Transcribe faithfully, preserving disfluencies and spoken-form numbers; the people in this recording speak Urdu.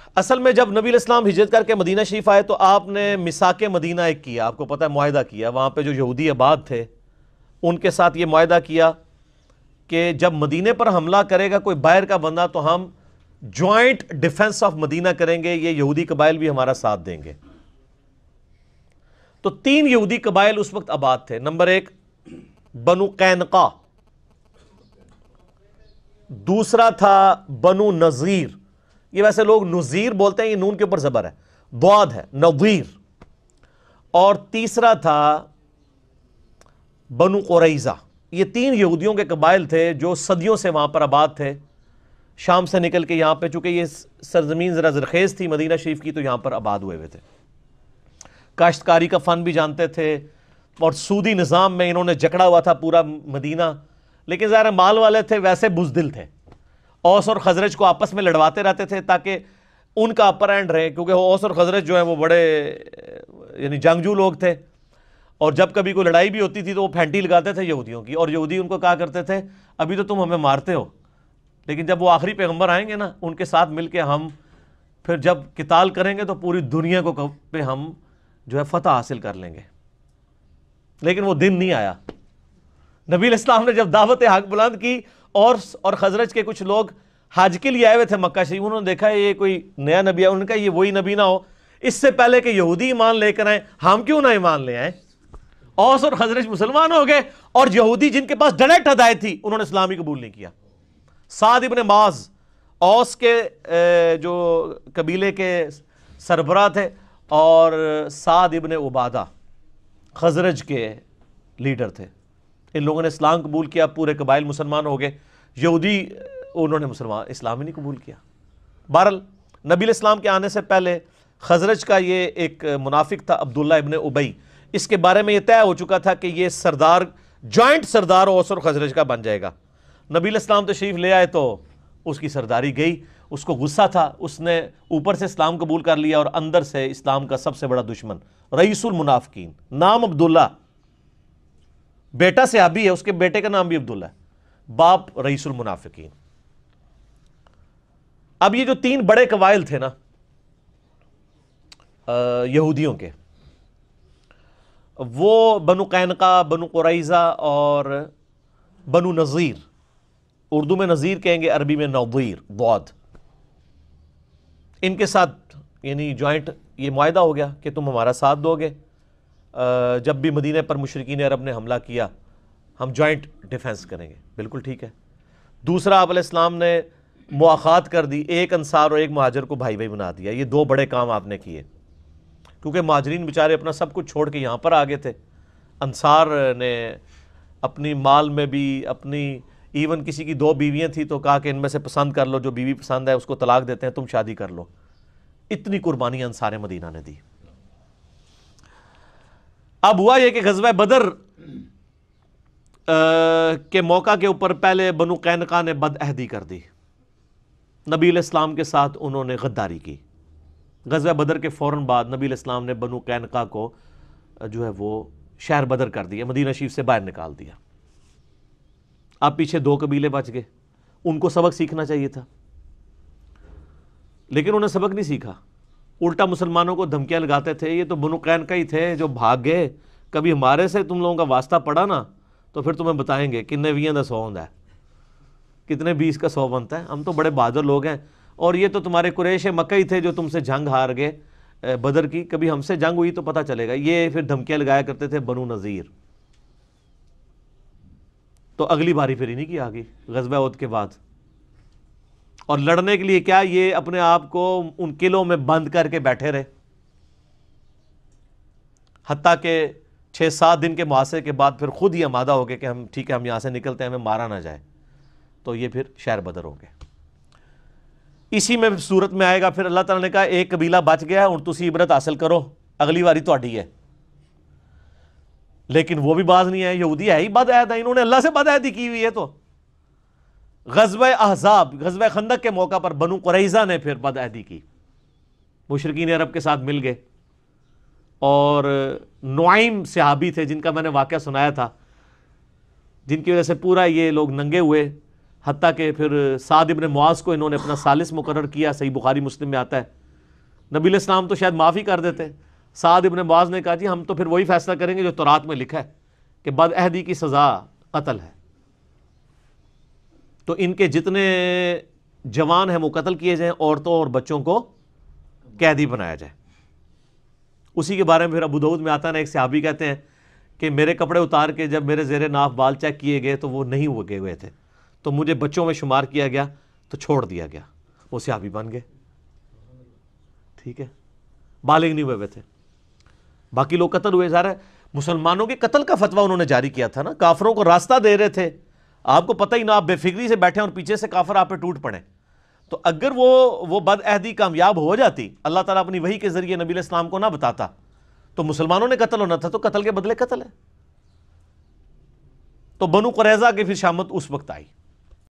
اصل میں جب نبی علیہ السلام ہجرت کر کے مدینہ شریف آئے تو آپ نے میثاق مدینہ ایک کیا، آپ کو پتہ ہے معاہدہ کیا، وہاں پہ جو یہودی آباد تھے ان کے ساتھ یہ معاہدہ کیا کہ جب مدینے پر حملہ کرے گا کوئی باہر کا بندہ تو ہم جوائنٹ ڈیفنس آف مدینہ کریں گے، یہ یہودی قبائل بھی ہمارا ساتھ دیں گے۔ تو تین یہودی قبائل اس وقت آباد تھے۔ نمبر ایک بنو قینقاع، دوسرا تھا بنو نذیر، یہ ویسے لوگ نذیر بولتے ہیں، یہ نون کے اوپر زبر ہے، ضاد ہے، نذیر، اور تیسرا تھا بنو قریظہ۔ یہ تین یہودیوں کے قبائل تھے جو صدیوں سے وہاں پر آباد تھے، شام سے نکل کے یہاں پہ، چونکہ یہ سرزمین ذرا زرخیز تھی مدینہ شریف کی، تو یہاں پر آباد ہوئے ہوئے تھے، کاشتکاری کا فن بھی جانتے تھے، اور سودی نظام میں انہوں نے جکڑا ہوا تھا پورا مدینہ، لیکن ظاہر مال والے تھے، ویسے بزدل تھے، اوس اور خزرج کو آپس میں لڑواتے رہتے تھے تاکہ ان کا اپر اینڈ رہے، کیونکہ اوس اور خزرج جو ہیں وہ بڑے یعنی جنگجو لوگ تھے، اور جب کبھی کوئی لڑائی بھی ہوتی تھی تو وہ پھینٹی لگاتے تھے یہودیوں کی، اور یہودی ان کو کہا کرتے تھے ابھی تو تم ہمیں مارتے ہو، لیکن جب وہ آخری پیغمبر آئیں گے نا ان کے ساتھ مل کے ہم پھر جب قتال کریں گے تو پوری دنیا کو پہ ہم جو ہے فتح حاصل کر لیں گے۔ لیکن وہ دن نہیں آیا۔ نبی علیہ السلام نے جب دعوت حق بلند کی اور اور خزرج کے کچھ لوگ حج کے لیے آئے ہوئے تھے مکہ شریف، انہوں نے دیکھا یہ کوئی نیا نبی ہے، انہوں نے کہا یہ وہی نبی نہ ہو، اس سے پہلے کہ یہودی ایمان لے کر آئیں ہم کیوں نہ ایمان لے آئیں۔ اوس اور خزرج مسلمان ہو گئے، اور یہودی جن کے پاس ڈائریکٹ ہدایت تھی انہوں نے اسلام ہی قبول نہیں کیا۔ سعد ابن معاذ اوس کے جو قبیلے کے سربراہ تھے، اور سعد ابن عبادہ خزرج کے لیڈر تھے، ان لوگوں نے اسلام قبول کیا، پورے قبائل مسلمان ہو گئے، یہودی انہوں نے مسلمان اسلام ہی نہیں قبول کیا۔ بہرحال نبی علیہ السلام کے آنے سے پہلے خزرج کا یہ ایک منافق تھا عبداللہ ابن ابی، اس کے بارے میں یہ طے ہو چکا تھا کہ یہ سردار جوائنٹ سردار اوس اور خزرج کا بن جائے گا۔ نبی علیہ السلام تشریف لے آئے تو اس کی سرداری گئی، اس کو غصہ تھا، اس نے اوپر سے اسلام قبول کر لیا، اور اندر سے اسلام کا سب سے بڑا دشمن رئیس المنافقین، نام عبداللہ، بیٹا صحابی ہے، اس کے بیٹے کا نام بھی عبداللہ ہے، باپ رئیس المنافقین۔ اب یہ جو تین بڑے قبائل تھے نا یہودیوں کے، وہ بنو قینقاع، بنو قریظہ اور بنو نذیر، اردو میں نذیر کہیں گے، عربی میں نذیر، ضاد، ان کے ساتھ یعنی جوائنٹ یہ معاہدہ ہو گیا کہ تم ہمارا ساتھ دو گے، جب بھی مدینے پر مشرکین عرب نے حملہ کیا ہم جوائنٹ ڈیفنس کریں گے۔ بالکل ٹھیک ہے۔ دوسرا آپ علیہ السلام نے مواخات کر دی، ایک انصار اور ایک مہاجر کو بھائی بھائی بنا دیا۔ یہ دو بڑے کام آپ نے کیے، کیونکہ مہاجرین بیچارے اپنا سب کچھ چھوڑ کے یہاں پر آ گئے تھے، انصار نے اپنی مال میں بھی، اپنی ایون کسی کی دو بیویاں تھیں تو کہا کہ ان میں سے پسند کر لو، جو بیوی پسند ہے اس کو طلاق دیتے ہیں، تم شادی کر لو۔ اتنی قربانی انصار مدینہ نے دی۔ اب ہوا یہ کہ غزوہ بدر کے موقع کے اوپر پہلے بنو قینقاع نے بد عہدی کر دی، نبی علیہ السلام کے ساتھ انہوں نے غداری کی۔ غزوہ بدر کے فوراً بعد نبی علیہ السلام نے بنو قینقاع کو جو ہے وہ شہر بدر کر دیا، مدینہ شریف سے باہر نکال دیا۔ اب پیچھے دو قبیلے بچ گئے، ان کو سبق سیکھنا چاہیے تھا، لیکن انہوں نے سبق نہیں سیکھا، الٹا مسلمانوں کو دھمکیاں لگاتے تھے۔ یہ تو بنو قینقاع ہی تھے جو بھاگ گئے، کبھی ہمارے سے تم لوگوں کا واسطہ پڑا نا تو پھر تمہیں بتائیں گے کتنے ویاں دا سو ہوندا ہے، کتنے بیس کا سو بنتا ہے، ہم تو بڑے بہادر لوگ ہیں، اور یہ تو تمہارے قریش مکہ ہی تھے جو تم سے جنگ ہار گئے بدر کی، کبھی ہم سے جنگ ہوئی تو پتہ چلے گا۔ یہ پھر دھمکیاں لگایا کرتے تھے بنو نذیر۔ تو اگلی باری پھر ہی نہیں کی آگئی غزوہ احد کے بعد، اور لڑنے کے لیے کیا یہ اپنے آپ کو ان قلعوں میں بند کر کے بیٹھے رہے، حتیٰ کہ چھ سات دن کے محاصرے کے بعد پھر خود ہی آمادہ ہو گئے کہ ہم ٹھیک ہے ہم یہاں سے نکلتے ہیں، ہمیں مارا نہ جائے، تو یہ پھر شہر بدر ہو گئے۔ اسی میں صورت میں آئے گا پھر اللہ تعالیٰ نے کہا ایک قبیلہ بچ گیا اور تسی عبرت حاصل کرو، اگلی باری تہاڈی ہے۔ لیکن وہ بھی باز نہیں آئے، یہودی ہے ہی بد عہد ہے، انہوں نے اللہ سے بد عہدی کی ہوئی ہے۔ تو غزوہ احزاب، غزوہ خندق کے موقع پر بنو قریظہ نے پھر بد عہدی کی، مشرکین عرب کے ساتھ مل گئے، اور نعیم صحابی تھے جن کا میں نے واقعہ سنایا تھا، جن کی وجہ سے پورا یہ لوگ ننگے ہوئے، حتیٰ کہ پھر سعد ابن معاذ کو انہوں نے اپنا ثالث مقرر کیا، صحیح بخاری مسلم میں آتا ہے۔ نبی علیہ السلام تو شاید معاف ہی کر دیتے، سعد ابن معاذ نے کہا جی ہم تو پھر وہی فیصلہ کریں گے جو تورات میں لکھا ہے کہ بد عہدی کی سزا قتل ہے، تو ان کے جتنے جوان ہیں وہ قتل کیے جائیں، عورتوں اور بچوں کو قیدی بنایا جائے۔ اسی کے بارے میں پھر ابو داؤد میں آتا ہے نا، ایک صحابی کہتے ہیں کہ میرے کپڑے اتار کے جب میرے زیر ناف بال چیک کیے گئے تو وہ نہیں ہوئے ہوئے تھے، تو مجھے بچوں میں شمار کیا گیا تو چھوڑ دیا گیا، وہ صحابی بن گئے۔ ٹھیک ہے، بالغ نہیں ہوئے ہوئے تھے، باقی لوگ قتل ہوئے۔ ظاہر ہے مسلمانوں کے قتل کا فتویٰ انہوں نے جاری کیا تھا نا، کافروں کو راستہ دے رہے تھے، آپ کو پتہ ہی نہ، آپ بے فکری سے بیٹھے اور پیچھے سے کافر آپ پہ ٹوٹ پڑے۔ تو اگر وہ وہ بد عہدی کامیاب ہو جاتی، اللہ تعالیٰ اپنی وحی کے ذریعے نبی علیہ السلام کو نہ بتاتا، تو مسلمانوں نے قتل ہونا تھا، تو قتل کے بدلے قتل ہے۔ تو بنو قریظہ کی پھر شامت اس وقت آئی۔